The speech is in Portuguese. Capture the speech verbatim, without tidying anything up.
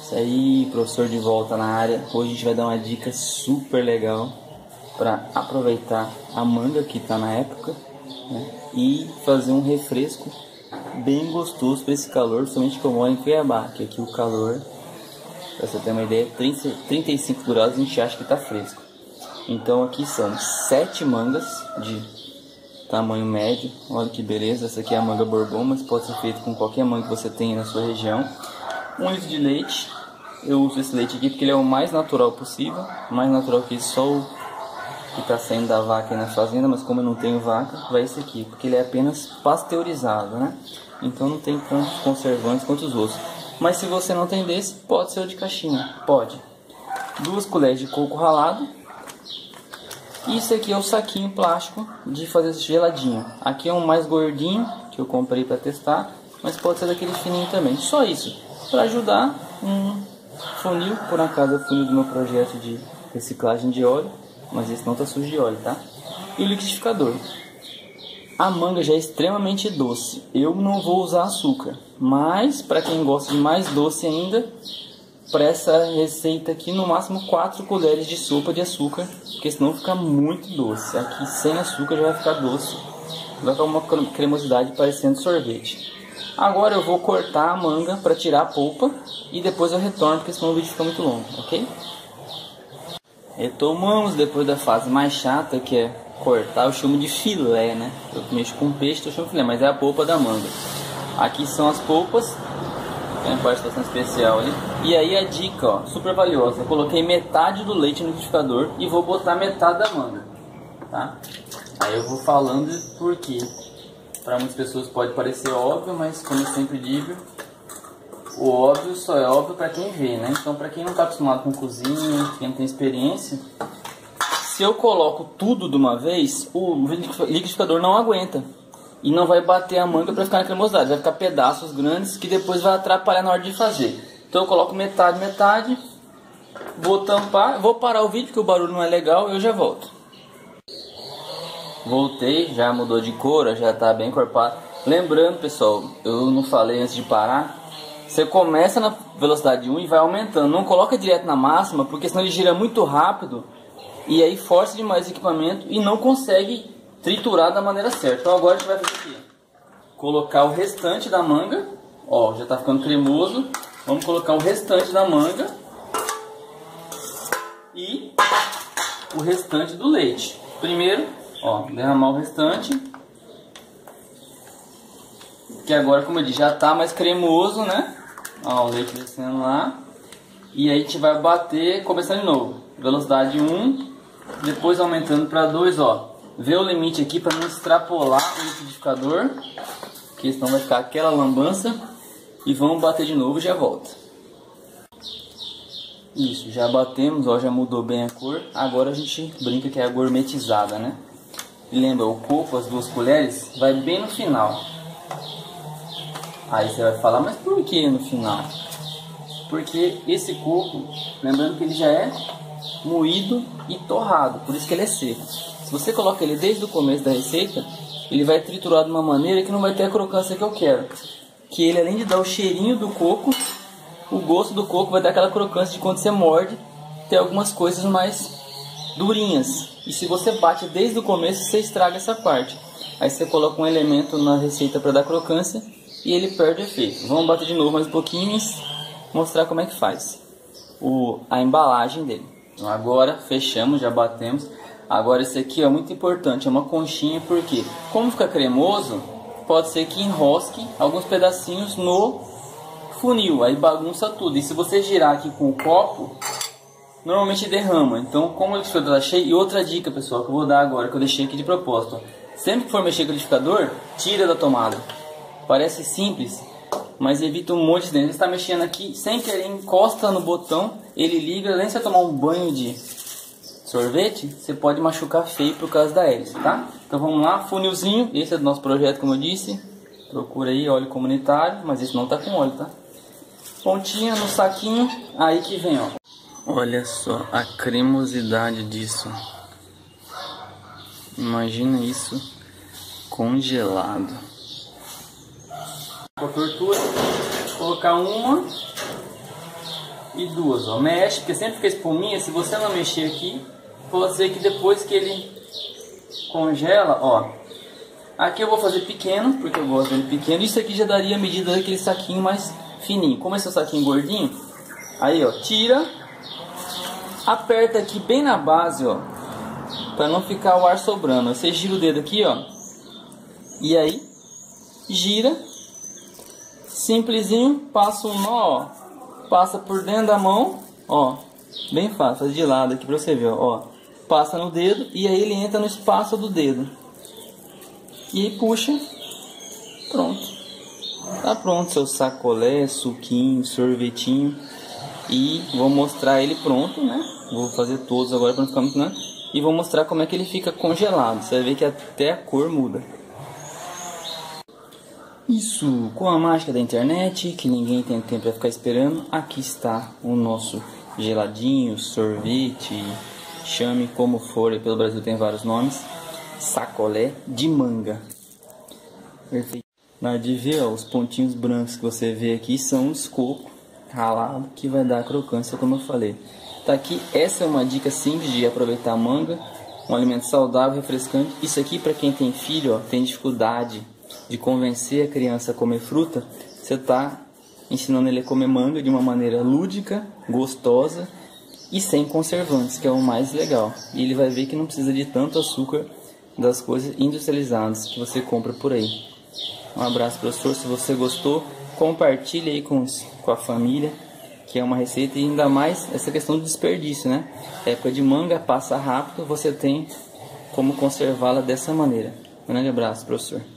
Isso aí, professor de volta na área. Hoje a gente vai dar uma dica super legal para aproveitar a manga que está na época, né, e fazer um refresco bem gostoso para esse calor, principalmente que eu moro em Cuiabá, que aqui o calor, para você ter uma ideia, trinta e cinco graus, a gente acha que está fresco. Então aqui são sete mangas de tamanho médio. Olha que beleza, essa aqui é a manga Bourbon, mas pode ser feito com qualquer manga que você tenha na sua região. Um litro de leite. Eu uso esse leite aqui porque ele é o mais natural possível, mais natural que só o que está saindo da vaca aí na fazenda, mas como eu não tenho vaca, vai esse aqui, porque ele é apenas pasteurizado, né? Então não tem tantos conservantes quanto os outros. Mas se você não tem desse, pode ser o de caixinha, pode. Duas colheres de coco ralado. E isso aqui é o saquinho plástico de fazer geladinho. Aqui é um mais gordinho, que eu comprei para testar, mas pode ser daquele fininho também. Só isso, para ajudar um funil, por acaso é o funil do meu projeto de reciclagem de óleo, mas esse não está sujo de óleo, tá? E o liquidificador. A manga já é extremamente doce, eu não vou usar açúcar, mas para quem gosta de mais doce ainda, para essa receita aqui no máximo quatro colheres de sopa de açúcar, porque senão fica muito doce. Aqui sem açúcar já vai ficar doce, vai ficar uma cremosidade parecendo sorvete. Agora eu vou cortar a manga para tirar a polpa e depois eu retorno, porque senão o vídeo fica muito longo, ok? Retomamos depois da fase mais chata, que é cortar. Eu chamo de filé, né? Eu mexo com peixe, eu chamo de filé, mas é a polpa da manga. Aqui são as polpas, tem a participação especial ali. E aí a dica, ó, super valiosa. Eu coloquei metade do leite no liquidificador e vou botar metade da manga, tá? Aí eu vou falando por quê. Para muitas pessoas pode parecer óbvio, mas como eu sempre digo, o óbvio só é óbvio para quem vê, né? Então, para quem não está acostumado com cozinha, quem não tem experiência, se eu coloco tudo de uma vez, o liquidificador não aguenta e não vai bater a manga para ficar na cremosidade, vai ficar pedaços grandes que depois vai atrapalhar na hora de fazer. Então eu coloco metade, metade, vou tampar, vou parar o vídeo porque o barulho não é legal e eu já volto. Voltei, já mudou de cor, já está bem encorpado. Lembrando, pessoal, eu não falei antes de parar, você começa na velocidade um e vai aumentando, não coloca direto na máxima, porque senão ele gira muito rápido e aí força demais o equipamento e não consegue triturar da maneira certa. Então agora a gente vai fazer aqui, colocar o restante da manga, ó, já está ficando cremoso. Vamos colocar o restante da manga e o restante do leite. Primeiro, ó, derramar o restante, que agora, como eu disse, já está mais cremoso, né? Ó, o leite descendo lá. E aí a gente vai bater, começando de novo. Velocidade um, depois aumentando para dois, ó. Vê o limite aqui para não extrapolar o liquidificador, porque senão vai ficar aquela lambança. E vamos bater de novo e já volta. Isso, já batemos, ó, já mudou bem a cor. Agora a gente brinca que é a gourmetizada, né? E lembra, o coco, as duas colheres, vai bem no final. Aí você vai falar, mas por que no final? Porque esse coco, lembrando que ele já é moído e torrado, por isso que ele é seco. Se você coloca ele desde o começo da receita, ele vai triturar de uma maneira que não vai ter a crocância que eu quero. Que ele, além de dar o cheirinho do coco, o gosto do coco vai dar aquela crocância de quando você morde, tem algumas coisas mais durinhas. E se você bate desde o começo, você estraga essa parte. Aí você coloca um elemento na receita para dar crocância e ele perde o efeito. Vamos bater de novo mais um pouquinho e mostrar como é que faz o, a embalagem dele. Então agora fechamos, já batemos. Agora esse aqui é muito importante, é uma conchinha, porque como fica cremoso, pode ser que enrosque alguns pedacinhos no funil, aí bagunça tudo. E se você girar aqui com o copo, normalmente derrama. Então, como o liquidificador está cheio, e outra dica, pessoal, que eu vou dar agora, que eu deixei aqui de propósito, sempre que for mexer com o liquidificador, tira da tomada. Parece simples, mas evita um monte de dentro. Você está mexendo aqui, sem querer, encosta no botão, ele liga, além de você tomar um banho de sorvete, você pode machucar feio por causa da hélice, tá? Então vamos lá, funilzinho, esse é do nosso projeto, como eu disse. Procura aí óleo comunitário, mas esse não tá com óleo, tá? Pontinha no saquinho, aí que vem, ó. Olha só a cremosidade disso. Imagina isso congelado. Com a tortura, colocar uma e duas, ó. Mexe, porque sempre fica espuminha. Se você não mexer aqui, pode ser que depois que ele congela, ó. Aqui eu vou fazer pequeno, porque eu gosto dele pequeno. Isso aqui já daria a medida daquele saquinho mais fininho. Como esse é o saquinho gordinho, aí ó, tira, aperta aqui bem na base, ó, para não ficar o ar sobrando. Você gira o dedo aqui, ó, e aí gira, simplesinho, passa um nó, ó, passa por dentro da mão, ó, bem fácil, faz de lado aqui para você ver, ó, passa no dedo e aí ele entra no espaço do dedo e aí puxa, pronto. Tá pronto seu sacolé, suquinho, sorvetinho. E vou mostrar ele pronto, né? Vou fazer todos agora para não ficar muito, né? E vou mostrar como é que ele fica congelado. Você vai ver que até a cor muda. Isso, com a mágica da internet, que ninguém tem tempo para ficar esperando. Aqui está o nosso geladinho, sorvete, chame como for, pelo Brasil tem vários nomes. Sacolé de manga. Perfeito. Na hora de ver, ó, os pontinhos brancos que você vê aqui são os cocos ralados que vai dar a crocância, como eu falei. Tá aqui, essa é uma dica simples de aproveitar a manga, um alimento saudável, refrescante. Isso aqui para quem tem filho, ó, tem dificuldade de convencer a criança a comer fruta, você tá ensinando ele a comer manga de uma maneira lúdica, gostosa e sem conservantes, que é o mais legal. E ele vai ver que não precisa de tanto açúcar das coisas industrializadas que você compra por aí. Um abraço, professor. Se você gostou, compartilhe aí com, os, com a família, que é uma receita, e ainda mais essa questão do desperdício, né? Época de manga, passa rápido, você tem como conservá-la dessa maneira. Um grande abraço, professor.